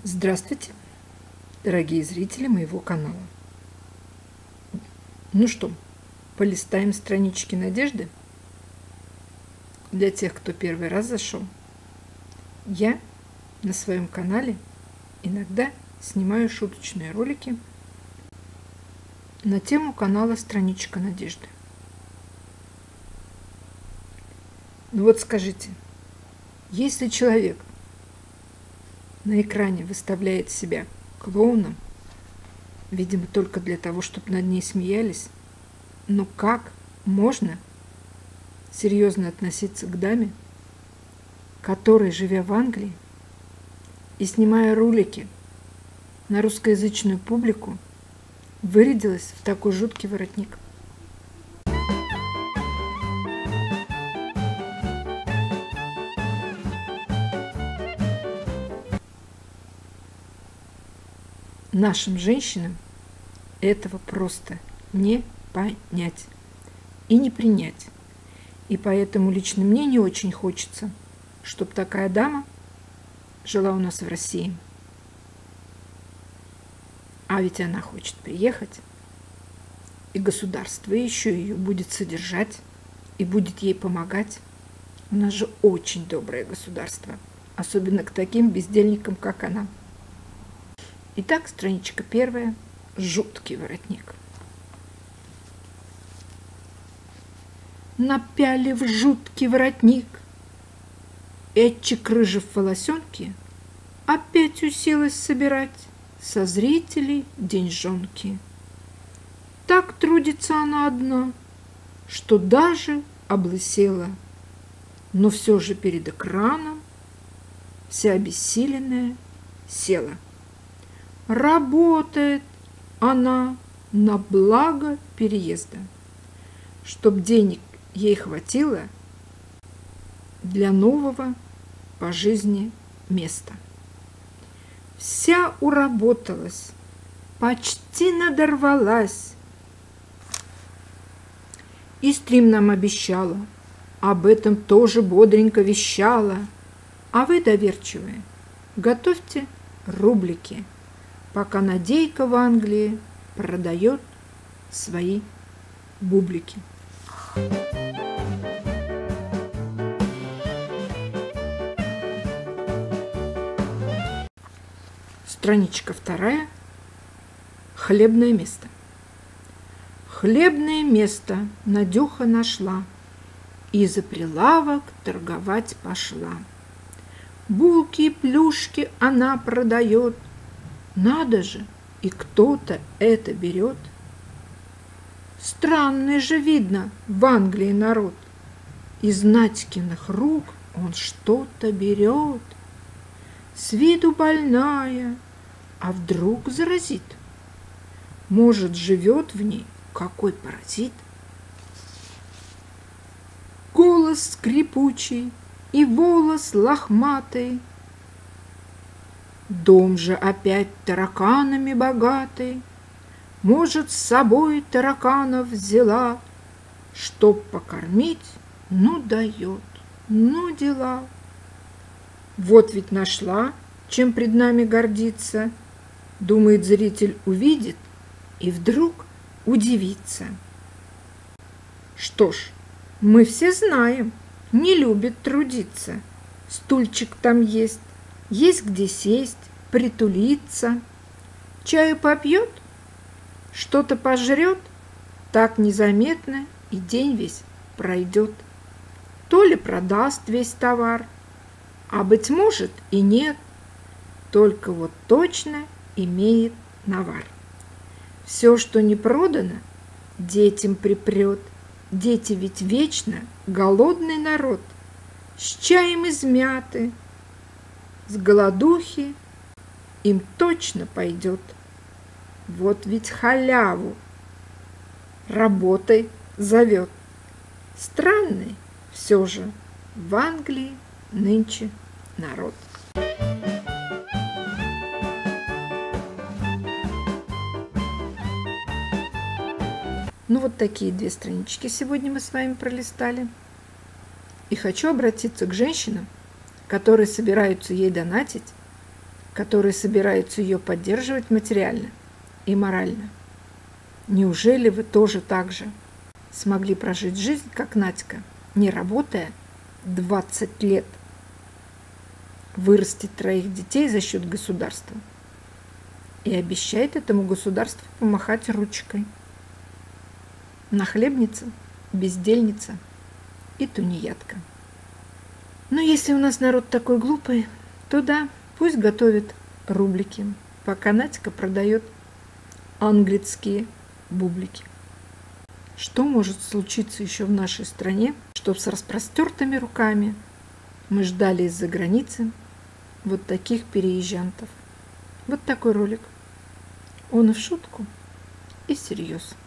Здравствуйте, дорогие зрители моего канала. Ну что, полистаем странички надежды? Для тех, кто первый раз зашел, я на своем канале иногда снимаю шуточные ролики на тему канала «Страничка надежды». Ну вот скажите, если человек на экране выставляет себя клоуном, видимо, только для того, чтобы над ней смеялись, но как можно серьезно относиться к даме, которая, живя в Англии и снимая ролики на русскоязычную публику, вырядилась в такой жуткий воротник? Нашим женщинам этого просто не понять и не принять. И поэтому лично мне не очень хочется, чтобы такая дама жила у нас в России. А ведь она хочет приехать, и государство еще ее будет содержать и будет ей помогать. У нас же очень доброе государство, особенно к таким бездельникам, как она. Итак, страничка первая. Жуткий воротник. Напялив жуткий воротник, Этчик рыжев волосенки опять уселась собирать со зрителей деньжонки. Так трудится она одна, что даже облысела, но все же перед экраном вся обессиленная села. Работает она на благо переезда, чтоб денег ей хватило для нового по жизни места. Вся уработалась, почти надорвалась. И стрим нам обещала, об этом тоже бодренько вещала. А вы, доверчивые, готовьте рублики, пока Надейка в Англии продает свои бублики. Страничка вторая. Хлебное место. Хлебное место Надюха нашла и за прилавок торговать пошла. Булки и плюшки она продает. Надо же, и кто-то это берет. Странный же, видно, в Англии народ. Из Надькиных рук он что-то берет. С виду больная, а вдруг заразит? Может, живет в ней какой паразит? Голос скрипучий и волос лохматый, дом же опять тараканами богатый. Может, с собой тараканов взяла, чтоб покормить, ну дает, ну дела. Вот ведь нашла, чем пред нами гордиться. Думает, зритель увидит и вдруг удивится. Что ж, мы все знаем, не любит трудиться. Стульчик там есть, есть где сесть, притулиться. Чаю попьет, что-то пожрет, так незаметно и день весь пройдет. То ли продаст весь товар, а, быть может, и нет, только вот точно имеет навар. Все, что не продано, детям припрет. Дети ведь вечно голодный народ, с чаем измяты, с голодухи им точно пойдет. Вот ведь халяву работой зовет. Странный все же в Англии нынче народ. Ну вот такие две странички сегодня мы с вами пролистали. И хочу обратиться к женщинам, которые собираются ей донатить которые собираются ее поддерживать материально и морально. Неужели вы тоже так же смогли прожить жизнь, как Надька, не работая 20 лет, вырастить 3 детей за счет государства и обещает этому государству помахать ручкой? Нахлебница, бездельница и тунеядка. Но если у нас народ такой глупый, то да, пусть готовит рублики, пока Надька продает английские бублики. Что может случиться еще в нашей стране, чтобы с распростертыми руками мы ждали из-за границы вот таких переезжантов? Вот такой ролик. Он и в шутку, и всерьез.